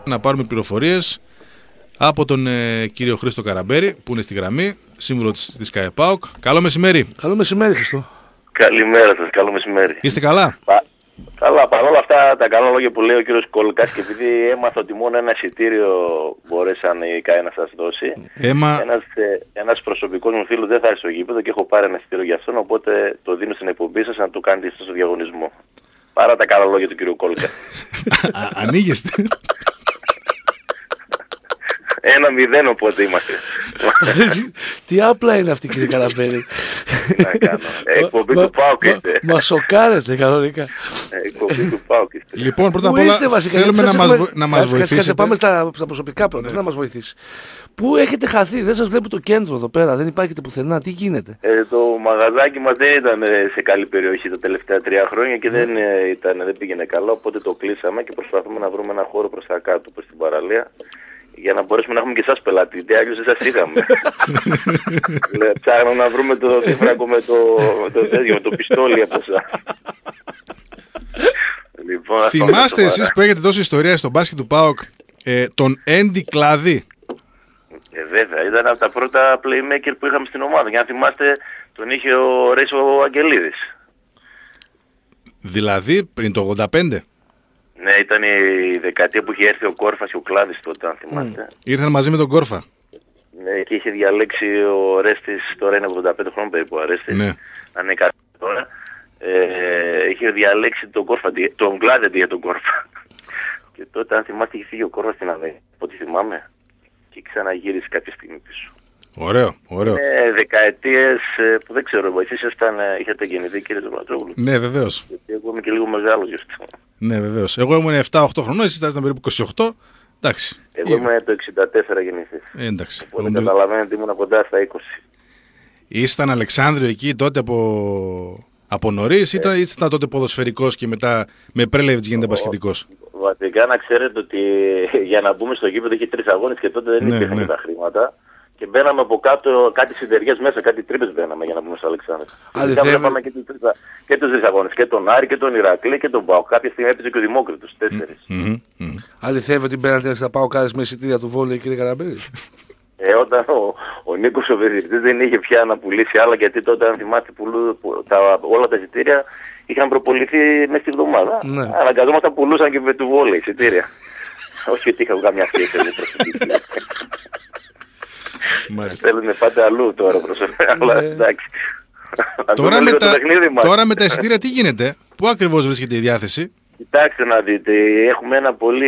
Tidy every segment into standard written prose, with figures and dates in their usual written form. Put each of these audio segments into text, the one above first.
Να πάρουμε πληροφορίες από τον κύριο Χρήστο Καραμπέρη που είναι στη γραμμή, σύμβουλο της ΚΑΕΠΑΟΚ. Καλό μεσημέρι. Καλό μεσημέρι, Χριστό. Καλημέρα σας, καλό μεσημέρι. Είστε καλά? Καλά, παρόλα αυτά τα καλά λόγια που λέει ο κύριος Κολκάς και επειδή έμαθα ότι μόνο ένα εισιτήριο μπορέσαν η ΚΑΕ να σας δώσει, ένας προσωπικός μου φίλος δεν θα έρθει στο γήπεδο και έχω πάρει ένα εισιτήριο για αυτόν, οπότε το δίνω στην εκπομπή σας να το κάνετε στο διαγωνισμό. Παρά τα καλά λόγια του κύριου Κόλκα. Ανοίγεστε. 1-0 οπότε είμαστε. Τι απλά είναι αυτή, κύριε Καραμπέρη. Εκπομπή του ΠΑΟΚ είστε. Μας σοκάρετε κανονικά. Εκπομπή του ΠΑΟΚ είστε. Λοιπόν, πρώτα απ' όλα θέλουμε να μας βοηθήσετε. Πάμε στα προσωπικά πρώτα, να μας βοηθήσει. Πού έχετε χαθεί, δεν σας βλέπω το κέντρο εδώ πέρα, δεν υπάρχετε πουθενά, τι γίνεται? Το μαγαζάκι μας δεν ήταν σε καλή περιοχή τα τελευταία 3 χρόνια και δεν πήγαινε καλά, οπότε το κλείσαμε και προσπαθούμε να βρούμε ένα χώρο προς τα κάτω, προς την παραλία, για να μπορέσουμε να έχουμε και εσάς πελάτη, γιατί αλλιώς δεν σας είχαμε. Ψάχνω να βρούμε το δίφρακο με το πιστόλι από εσάς. Λοιπόν, θυμάστε εσείς που έχετε δώσει ιστορία στο μπάσκετ του ΠΑΟΚ τον Έντι Κλάδη? Βέβαια, ήταν από τα πρώτα playmaker που είχαμε στην ομάδα. Για να θυμάστε, τον είχε ο Ρέις ο Αγγελίδης. Δηλαδή πριν το 85? Ναι, ήταν η δεκαετία που είχε έρθει ο Κόρφας και ο Κλάδης τότε, αν θυμάστε. Ήρθαν μαζί με τον Κόρφα. Ναι, και είχε διαλέξει ο Ρέστης, τώρα είναι 85 χρόνων περίπου ο Ρέστης. Ναι. Αν είναι κάτι τώρα. Είχε διαλέξει τον Κόρφα, τον Κλάδη αντί για τον Κόρφα. Και τότε, αν θυμάστε, είχε φύγει ο Κόρφας στην Αμερική. Από ό,τι θυμάμαι. Και ξαναγύρισε κάποια στιγμή πίσω. Ωραίο, ωραίο. Δεκαετίες που δεν ξέρω, εσείς είχατε γεννηθεί, κύριε Ζωπατζόγλου. Ναι, βεβαίως. Γιατί εγώ είμαι και λίγο μεγάλος γι' αυτό. Ναι, βεβαίως. Εγώ ήμουν 7-8 χρονών, εσείς ήταν περίπου 28. Εντάξει. Εγώ είμαι το 64 γεννηθής. Εντάξει. Οπότε καταλαβαίνετε ήμουν κοντά στα 20. Ήσταν Αλεξάνδριο εκεί τότε από νωρίς ή ήταν τότε ποδοσφαιρικός και μετά με Πρέλεβιτς γίνεται μπασκετικός? Βασικά να ξέρετε ότι για να μπούμε στο γήπεδο είχε 3 αγώνες και τότε δεν υπήρχαν τα χρήματα. Και μπαίναμε από κάτω, κάτι συντεριές μέσα, κάτι τρύπες μπαίναμε για να μπούμε στο Αλεξάνδρεια. Αληθεύει. Πάμε και τους 3 αγώνες, και τον Άρη και τον Ηρακλή και τον ΠΑΟΚ. Κάποια στιγμή έπαιζε και ο Δημόκριτος, 4. Αληθεύει ότι μπαίνατε στα ΠΑΟΚ με εισιτήρια του Βόλεϊ, κύριε Καραμπέρη? Όταν ο Νίκος ο Βεζιρτής δεν είχε πια να πουλήσει άλλα, γιατί τότε αν θυμάστε όλα τα εισιτήρια είχαν προποληθεί μέσα στη βδομάδα. Ναι. Αναγκαζόμασταν πουλούσαν και με του Βόλεϊ εισιτήρια. Όχι ότι είχα καμιά σχέση με προσωπική. Θέλουν πάντα αλλού τώρα προσωπικά, αλλά εντάξει. Τώρα με τα εισιτήρια τι γίνεται, πού ακριβώς βρίσκεται η διάθεση? Κοιτάξτε να δείτε, έχουμε ένα πολύ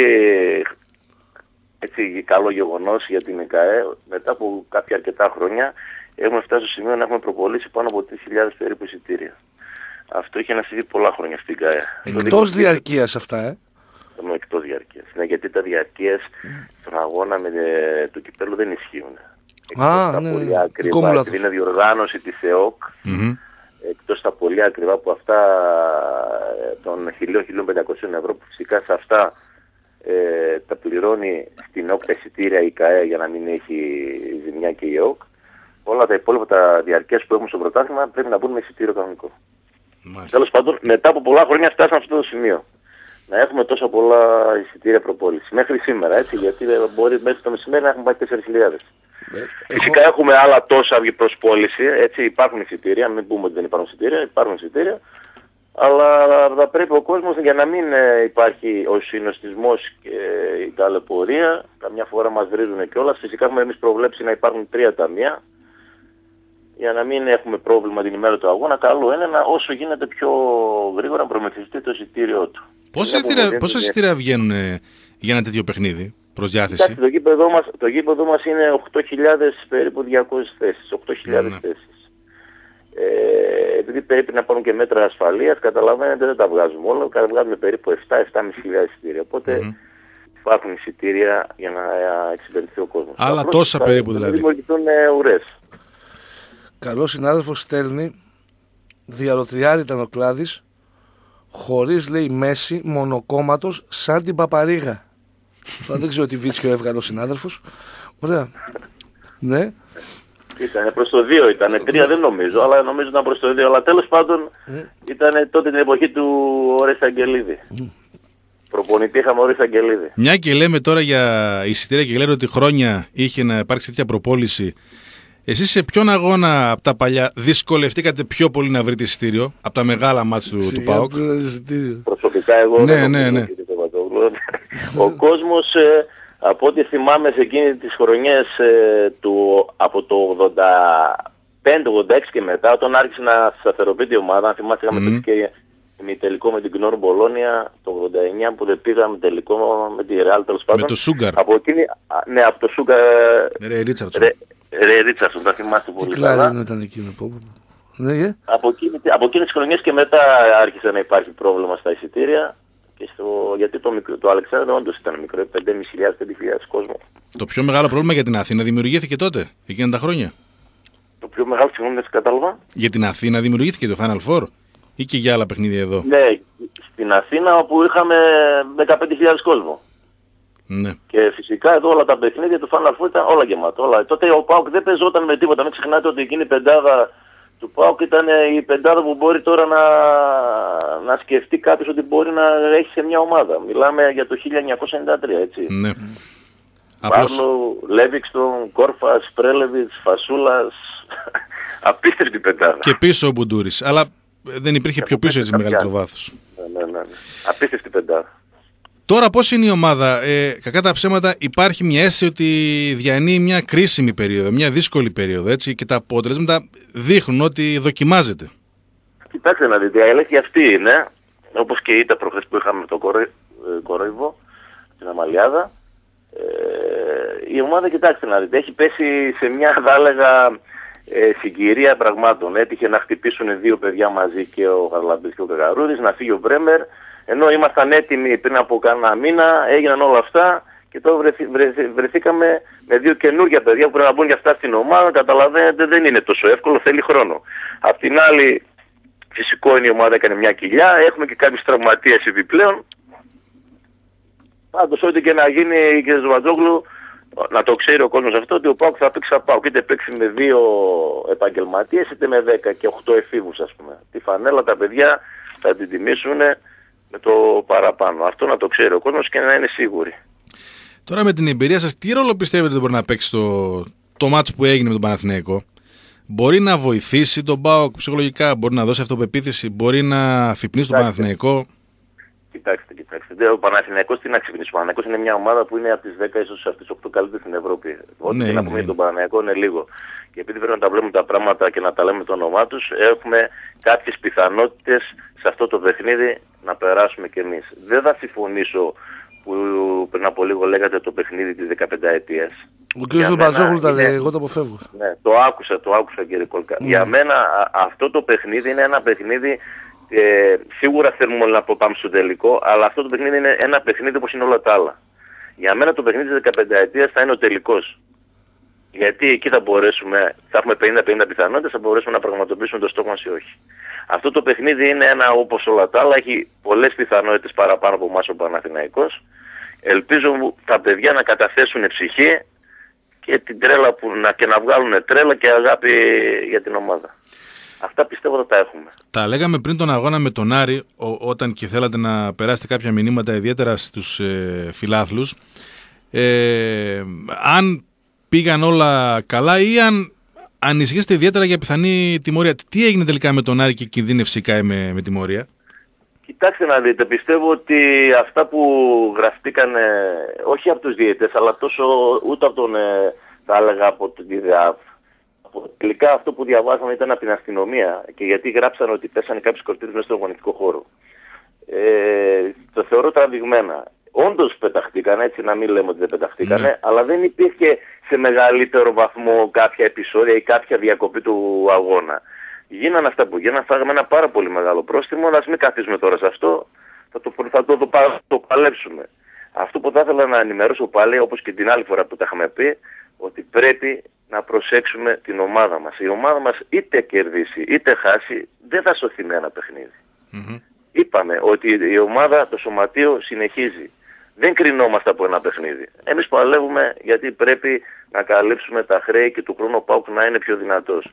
καλό γεγονός για την ΕΚΑΕ. Μετά από κάποια αρκετά χρόνια έχουμε φτάσει στο σημείο να έχουμε προπολήσει πάνω από 3.000 περίπου εισιτήρια. Αυτό είχε να συμβεί πολλά χρόνια στην ΚΑΕ. Εκτός διαρκείας αυτά, Εκτός διαρκείας. Ναι, γιατί τα διαρκείας στον αγώνα με το κυπέλλο δεν ισχύουν. Πολύ ακριβά, επειδή είναι διοργάνωση της ΕΟΚ, εκτός τα πολύ ακριβά που αυτά των 1.000-1.500 ευρώ που φυσικά σε αυτά τα πληρώνει στην ΕΟΚ τα εισιτήρια η ΚΑΕ για να μην έχει ζημιά και η ΕΟΚ, όλα τα υπόλοιπα τα διαρκές που έχουμε στο πρωτάθλημα πρέπει να μπουν με εισιτήριο κανονικό. Τέλος πάντων, μετά από πολλά χρόνια φτάσαμε σε αυτό το σημείο. Να έχουμε τόσα πολλά εισιτήρια προπόληση. Μέχρι σήμερα, έτσι, γιατί μπορεί μέχρι το μεσημέρι να έχουμε πάει 4.000. Φυσικά έχουμε άλλα τόσα προς πώληση, έτσι, υπάρχουν εισιτήρια, μην πούμε ότι δεν υπάρχουν εισιτήρια, υπάρχουν εισιτήρια, αλλά θα πρέπει ο κόσμος για να μην υπάρχει ο συνοστισμός και η ταλαιπωρία, καμιά φορά μας βρίζουν κιόλας, φυσικά έχουμε εμείς προβλέψει να υπάρχουν 3 ταμεία, για να μην έχουμε πρόβλημα την ημέρα του αγώνα, καλό είναι να όσο γίνεται πιο γρήγορα να προμηθευτεί το εισιτήριό του. Πόσα εισιτήρια βγαίνουν για ένα τέτοιο παιχνίδι προς διάθεση? Το γήπεδο μας είναι 8.000 περίπου 200 θέσεις, 8.000 θέσεις. Επειδή πρέπει να πάρουν και μέτρα ασφαλείας, καταλαβαίνετε δεν τα βγάζουμε όλα, βγάζουμε περίπου 7-7.500 εισιτήρια. Οπότε υπάρχουν εισιτήρια για να εξυπηρετηθεί ο κόσμος. Άλλα τόσα περίπου δηλαδή. Δημιουργηθούν ουρές. Καλός συνάδελφος στέλνει, διαλωτριάρη ήταν ο Κλάδης, χωρίς λέει μέση, μονοκόμματος, σαν την Παπαρίγα. Δεν ξέρω τι βίτσιο έβγαλε ο συνάδελφος. Ωραία. Ναι. Ήτανε προς το 2, ήτανε 3 δεν νομίζω, αλλά νομίζω ήταν προς το 2. Αλλά τέλος πάντων ήταν τότε την εποχή του Ορέστη Αγγελίδη. Προπονητή είχαμε ο Ρης Αγγελίδη. Μια και λέμε τώρα για εισιτήρια και λένε ότι χρόνια είχε να υπάρξει τέτοια προπόληση. Εσείς σε ποιον αγώνα από τα παλιά δυσκολευτήκατε πιο πολύ να βρείτε εισιτήριο, από τα μεγάλα μάτς του ΠΑΟΚ? Προσωπικά εγώ ναι. Ο κόσμος, από ό,τι θυμάμαι σε εκείνη τις χρονιές από το 85-86 και μετά, όταν άρχισε να σταθεροποιείται η ομάδα, αν θυμάστε είχαμε και τελικό με την Κνόρ Μπολόνια το 89 που δεν πήγαμε τελικό με τη Ρεάλ τέλος πάντων. Με το Σούγκαρ. Από το Σούγκαρ. Ρε Ρίτσαρσον, τα θυμάστε πολύ καλά. Τι ήταν εκείνο από εκείνες τις χρονιές και μετά άρχισε να υπάρχει πρόβλημα στα εισιτήρια. Γιατί το Αλεξάνδριο όντως ήταν μικρό, 5.500-5.000 κόσμο. Το πιο μεγάλο πρόβλημα για την Αθήνα δημιουργήθηκε τότε, εκείνα τα χρόνια. Το πιο μεγάλο, συγγνώμη, δεν κατάλαβα. Για την Αθήνα δημιουργήθηκε το Final Four ή και για άλλα παιχνίδια εδώ? Ναι, στην Αθήνα όπου είχαμε 15.000 κόσμο. Ναι. Και φυσικά εδώ όλα τα παιχνίδια του Final Four ήταν όλα γεμάτα. Τότε ο ΠΑΟΚ δεν παίζονταν με τίποτα. Μην ξεχνάτε ότι εκείνη η πεντάδα του ΠΑΟΚ ήταν η πεντάδα που μπορεί τώρα να σκεφτεί κάποιος ότι μπορεί να έχει σε μια ομάδα. Μιλάμε για το 1993, έτσι. Ναι. Πάρλο, Λέβιξτον, Κόρφας, Πρέλεβιτς, Φασούλας. Απίστευτη πεντάδα. Και πίσω ο Μπουντούρης. Αλλά δεν υπήρχε πιο πίσω έτσι μεγαλύτερο βάθος. Ναι. Απίστευτη πεντάδα. Τώρα πώς είναι η ομάδα? Κακά τα ψέματα υπάρχει μια αίσθηση ότι διανύει μια κρίσιμη περίοδο, μια δύσκολη περίοδο, έτσι, και τα αποτελέσματα δείχνουν ότι δοκιμάζεται. Κοιτάξτε να δείτε, η αλήθεια αυτή είναι, όπως και η ήττα προχθές που είχαμε με τον Κορόιβο, την Αμαλιάδα, η ομάδα, κοιτάξτε να δείτε, έχει πέσει σε μια, θα έλεγα, συγκυρία πραγμάτων. Έτυχε να χτυπήσουν δύο παιδιά μαζί, και ο Χαρλαμπής και ο Καγαρούδης, να φύγει ο Μπρέμερ, ενώ ήμασταν έτοιμοι πριν από κάνα μήνα, έγιναν όλα αυτά και τώρα βρεθήκαμε με δύο καινούργια παιδιά που πρέπει να μπουν για αυτά στην ομάδα. Καταλαβαίνετε, δεν είναι τόσο εύκολο, θέλει χρόνο. Απ' την άλλη, φυσικό είναι, η ομάδα έκανε μια κοιλιά, έχουμε και κάποιους τραυματίες επιπλέον. Πάντως ό,τι και να γίνει, κύριε Ζουβατζόγλου, να το ξέρει ο κόσμος αυτό, ότι ο ΠΑΟΚ θα παίξει ΠΑΟΚ, είτε παίξει με 2 επαγγελματίες είτε με 10 και 8 εφήβους, ας πούμε. Τη φανέλα τα παιδιά θα την τιμήσουν με το παραπάνω. Αυτό να το ξέρει ο κόσμος και να είναι σίγουροι. Τώρα με την εμπειρία σας, τι ρόλο πιστεύετε ότι μπορεί να παίξει το μάτς που έγινε με τον Παναθηναϊκό? Μπορεί να βοηθήσει τον ΠΑΟΚ ψυχολογικά, μπορεί να δώσει αυτοπεποίθηση, μπορεί να αφυπνίσει τον Παναθηναϊκό? Κοιτάξτε. Ο Παναθηναϊκός τι να ξυπνήσει? Ο Παναθηναϊκός είναι μια ομάδα που είναι από τις 10 ίσως από τις 8 καλύτερες στην Ευρώπη. Ό,τι να πούμε για τον Παναθηναϊκό είναι λίγο. Και επειδή πρέπει να τα βλέπουμε τα πράγματα και να τα λέμε το όνομά τους, έχουμε κάποιες πιθανότητες σε αυτό το παιχνίδι να περάσουμε κι εμείς. Δεν θα συμφωνήσω που πριν από λίγο λέγατε το παιχνίδι της 15ετίας. Ο κ. Ζουμπατζόγλου τα λέει, εγώ το αποφεύγω. Ναι, το άκουσα κύριε Κολκά. Για μένα αυτό το παιχνίδι είναι ένα παιχνίδι, σίγουρα θέλουμε να πάμε στο τελικό, αλλά αυτό το παιχνίδι είναι ένα παιχνίδι όπως είναι όλα τα άλλα. Για μένα το παιχνίδι της 15ετίας θα είναι ο τελικός. Γιατί εκεί θα έχουμε 50-50 πιθανότητες, θα μπορέσουμε να πραγματοποιήσουμε το στόχο μας ή όχι. Αυτό το παιχνίδι είναι ένα όπως όλα τα άλλα, έχει πολλές πιθανότητες παραπάνω από εμάς ο Παναθηναϊκός. Ελπίζω τα παιδιά να καταθέσουν ψυχή και την τρέλα και να βγάλουν τρέλα και αγάπη για την ομάδα. Αυτά πιστεύω θα τα έχουμε. Τα λέγαμε πριν τον αγώνα με τον Άρη, όταν και θέλατε να περάσετε κάποια μηνύματα ιδιαίτερα στους φιλάθλους. Αν πήγαν όλα καλά ή αν ανησυχήσετε ιδιαίτερα για πιθανή τιμωρία. Τι έγινε τελικά με τον Άρη και κινδύνευσε με τιμωρία? Κοιτάξτε να δείτε, πιστεύω ότι αυτά που γραφτήκαν, όχι από τους διαιτητές, αλλά ούτε από τον, θα έλεγα, από την ΔΕΑΒ. Τελικά αυτό που διαβάσαμε ήταν από την αστυνομία, και γιατί γράψαν ότι πέσανε κάποιες κορτίδες μέσα στον αγωνιστικό χώρο. Το θεωρώ τραβηγμένα. Όντως πεταχτήκανε, έτσι να μην λέμε ότι δεν πεταχτήκανε, αλλά δεν υπήρχε σε μεγαλύτερο βαθμό κάποια επεισόδια ή κάποια διακοπή του αγώνα. Γίνανε αυτά που γίνανε, φάγαμε ένα πάρα πολύ μεγάλο πρόστιμο, αλλά ας μην καθίσουμε τώρα σε αυτό, θα το παλέψουμε. Αυτό που θα ήθελα να ενημερώσω πάλι, όπως και την άλλη φορά που τα είχαμε πει, ότι πρέπει να προσέξουμε την ομάδα μας. Η ομάδα μας είτε κερδίσει είτε χάσει, δεν θα σωθεί με ένα παιχνίδι. Είπαμε ότι η ομάδα, το σωματείο συνεχίζει. Δεν κρινόμαστε από ένα παιχνίδι. Εμείς παλεύουμε γιατί πρέπει να καλύψουμε τα χρέη και του χρόνου ΠΑΟΚ να είναι πιο δυνατός.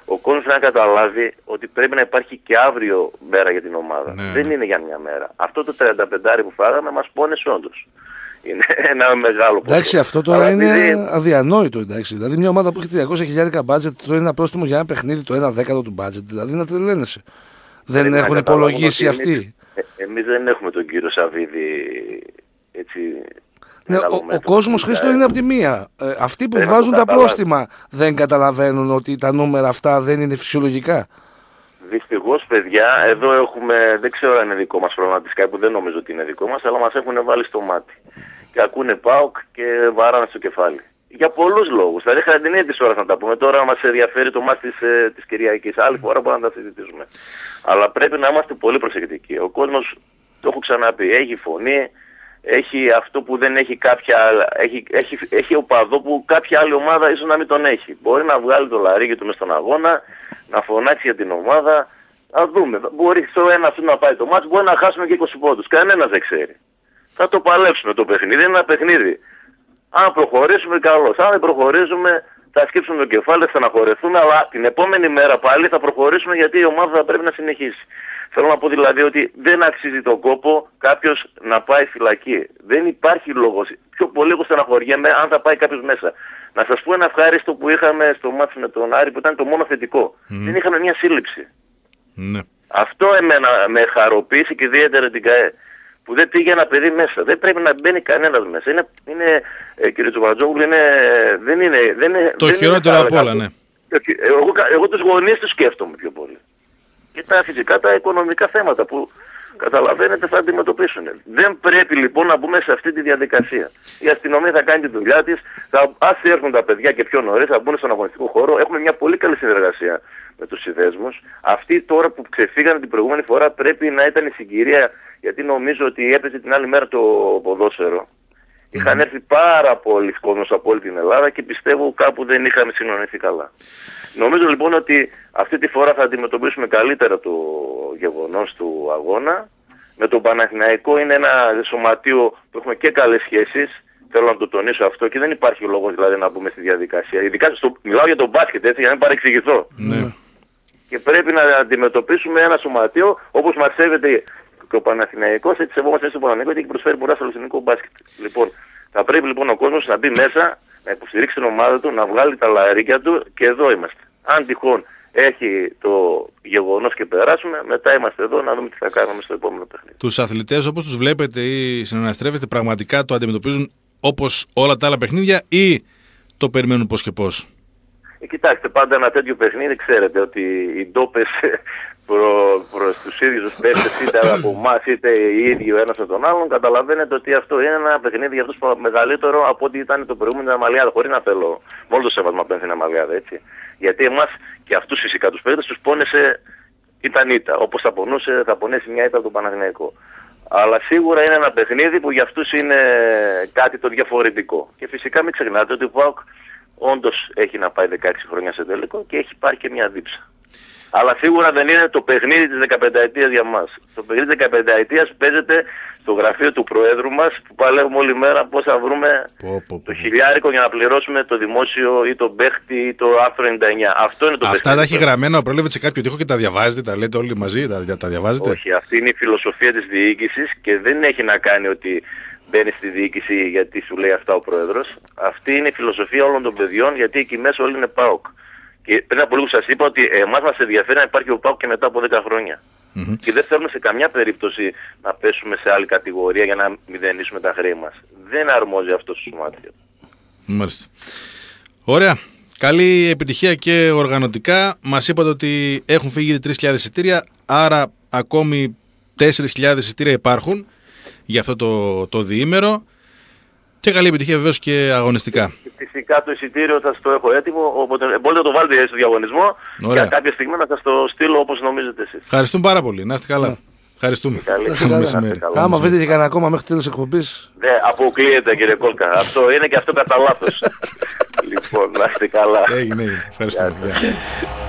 ο κόσμος να καταλάβει ότι πρέπει να υπάρχει και αύριο μέρα για την ομάδα. Ναι. Δεν είναι για μια μέρα. Αυτό το 35 που φάγαμε μας πόνεσε όντως. Είναι ένα μεγάλο ποσό. Εντάξει, αυτό τώρα είναι αδιανόητο. Εντάξει. Δηλαδή, μια ομάδα που έχει 300.000 μπάτζετ τρώει ένα πρόστιμο για ένα παιχνίδι το 1/10 του μπάτζετ. Δηλαδή, να τρελαίνεσαι. Δεν έχουν υπολογίσει αυτοί. Εμείς δεν έχουμε τον κύριο Σαββίδη έτσι. Ναι, ο κόσμος, Χρήστο, είναι από τη μία. Αυτοί που βάζουν τα πρόστιμα δεν καταλαβαίνουν ότι τα νούμερα αυτά δεν είναι φυσιολογικά. Δυστυχώς, παιδιά, εδώ έχουμε, δεν ξέρω αν είναι δικό μας προγραμματικά, που δεν νομίζω ότι είναι δικό μας, αλλά μας έχουν βάλει στο μάτι. Και ακούνε ΠΑΟΚ και βάρανε στο κεφάλι. Για πολλούς λόγους. Δηλαδή, είχα την ίδια της ώρας να τα πούμε. Τώρα μας ενδιαφέρει το μάτι της Κυριακής. Άλλη φορά μπορούμε να τα συζητήσουμε. Αλλά πρέπει να είμαστε πολύ προσεκτικοί. Ο κόσμος, το έχω ξαναπεί, έχει φωνή. Έχει αυτό που δεν έχει κάποια άλλα. Έχει οπαδό που κάποια άλλη ομάδα ίσως να μην τον έχει. Μπορεί να βγάλει το λαρίκι του μες στον αγώνα, να φωνάξει για την ομάδα. Να δούμε. Μπορεί στο ένα αυτό να πάει το μάτς, μπορεί να χάσουμε και 20 πόντους. Κανένας δεν ξέρει. Θα το παλέψουμε το παιχνίδι. Είναι ένα παιχνίδι. Αν προχωρήσουμε, καλώς. Αν δεν προχωρήσουμε, θα σκύψουμε το κεφάλι, θα στεναχωρεθούμε, αλλά την επόμενη μέρα πάλι θα προχωρήσουμε γιατί η ομάδα θα πρέπει να συνεχίσει. Θέλω να πω δηλαδή ότι δεν αξίζει τον κόπο κάποιος να πάει φυλακή. Δεν υπάρχει λόγος. Πιο πολύ εγώ στεναχωριέμαι αν θα πάει κάποιος μέσα. Να σας πω ένα ευχάριστο που είχαμε στο μάτι με τον Άρη που ήταν το μόνο θετικό. Δεν είχαμε μια σύλληψη. Ναι. Αυτό εμένα με χαροποίησε και ιδιαίτερα την ΚΑΕ. Που δεν πήγε ένα παιδί μέσα. Δεν πρέπει να μπαίνει κανένας μέσα. Είναι κύριε Τσοπαντζόγλου, δεν είναι... Το χειρότερο απ' όλα, ναι. Εγώ τους γονείς τους σκέφτομαι πιο πολύ. Και τα φυσικά τα οικονομικά θέματα που καταλαβαίνετε θα αντιμετωπίσουν. Δεν πρέπει λοιπόν να μπούμε σε αυτή τη διαδικασία. Η αστυνομία θα κάνει τη δουλειά της, ας έρθουν τα παιδιά και πιο νωρίς, θα μπουν στον αγωνιστικό χώρο. Έχουμε μια πολύ καλή συνεργασία με τους συνδέσμους. Αυτοί τώρα που ξεφύγανε την προηγούμενη φορά πρέπει να ήταν η συγκυρία, γιατί νομίζω ότι έπαιζε την άλλη μέρα το ποδόσφαιρο. Είχαν έρθει πάρα πολλοί κόσμος από όλη την Ελλάδα και πιστεύω κάπου δεν είχαμε συνονιθεί καλά. Νομίζω λοιπόν ότι αυτή τη φορά θα αντιμετωπίσουμε καλύτερα το γεγονός του αγώνα. Με τον Παναθηναϊκό είναι ένα σωματείο που έχουμε και καλές σχέσεις. Θέλω να το τονίσω αυτό και δεν υπάρχει λόγος δηλαδή να μπούμε στη διαδικασία. Ειδικά μιλάω για τον μπάσκετ έτσι για να μην παρεξηγηθώ. Ναι. Και πρέπει να αντιμετωπίσουμε ένα σωματείο όπως μας σέβεται και ο Παναθηναϊκός, έτσι σεβόμαστε στον Παναθηναϊκό γιατί έχει προσφέρει πολλά στο ελληνικό μπάσκετ. Λοιπόν, θα πρέπει λοιπόν ο κόσμος να μπει μέσα, να υποστηρίξει την ομάδα του, να βγάλει τα λαρίκια του και εδώ είμαστε. Αν τυχόν έχει το γεγονός και περάσουμε, μετά είμαστε εδώ να δούμε τι θα κάνουμε στο επόμενο παιχνίδι. Τους αθλητές όπως τους βλέπετε ή συναναστρέφεστε πραγματικά το αντιμετωπίζουν όπως όλα τα άλλα παιχνίδια ή το περιμένουν πώς και πώς? Κοιτάξτε, πάντα ένα τέτοιο παιχνίδι ξέρετε ότι οι ντόπες προς τους ίδιους τους παίκτες είτε από εμάς είτε οι ίδιοι ο ένας με τον άλλον, καταλαβαίνετε ότι αυτό είναι ένα παιχνίδι για αυτούς μεγαλύτερο από ό,τι ήταν το προηγούμενο Αμαλιάδα, χωρίς να θέλω μόνο το σέβασμα που είναι Αμαλιάδα, έτσι. Γιατί εμάς και αυτούς φυσικά τους παίκτες τους πόνεσε ήταν ήττα, όπως θα πονέσει μια ήττα από τον Παναθηναϊκό. Αλλά σίγουρα είναι ένα παιχνίδι που για αυτούς είναι κάτι το διαφορετικό. Και φυσικά μην ξεχνάτε ότι ο ΠΑΟΚ όντως έχει να πάει 16 χρόνια σε τελικό και έχει πάρει και μια δίψα. Αλλά σίγουρα δεν είναι το παιχνίδι της 15ετίας για μας. Το παιχνίδι της 15ετίας παίζεται στο γραφείο του Προέδρου μας που παλεύουμε όλη μέρα πώς θα βρούμε το χιλιάρικο για να πληρώσουμε το δημόσιο ή το παίχτη ή το άρθρο 99. Αυτό είναι το παιχνίδι. Αυτά τα έχει γραμμένα, προέλευε σε κάποιο τοίχο και τα διαβάζετε, τα λέτε όλοι μαζί, τα διαβάζετε? Όχι, αυτή είναι η φιλοσοφία της διοίκησης και δεν έχει να κάνει ότι μπαίνει στη διοίκηση γιατί σου λέει αυτά ο Πρόεδρος. Αυτή είναι η φιλοσοφία όλων των παιδιών γιατί εκεί μέσα όλοι είναι ΠΑΟΚ. Και πριν από λίγο σας είπα ότι εμάς μας ενδιαφέρει να υπάρχει ο ΠΑΟΚ και μετά από 10 χρόνια. Και δεν θέλουμε σε καμιά περίπτωση να πέσουμε σε άλλη κατηγορία για να μηδενίσουμε τα χρέη μας. Δεν αρμόζει αυτό στο σωμάτιο. Μάλιστα. Ωραία. Καλή επιτυχία και οργανωτικά. Μας είπατε ότι έχουν φύγει 3.000 εισιτήρια, άρα ακόμη 4.000 εισιτήρια υπάρχουν για αυτό το διήμερο. Και καλή επιτυχία βεβαίως και αγωνιστικά. Φυσικά το εισιτήριο θα το έχω έτοιμο, οπότε μπορείτε να το βάλετε στο διαγωνισμό. Ωραία. Και κάποια στιγμή να σας το στείλω όπως νομίζετε εσείς. Ευχαριστούμε πάρα πολύ. Να είστε καλά. Ευχαριστούμε. Άμα βρείτε και κανένα ακόμα μέχρι τέλος εκπομπής. Ναι, αποκλείεται κύριε Κόλκα. Αυτό είναι και αυτό κατά λάθος. Λοιπόν, να είστε καλά. Έγινε. Ευχαριστούμε.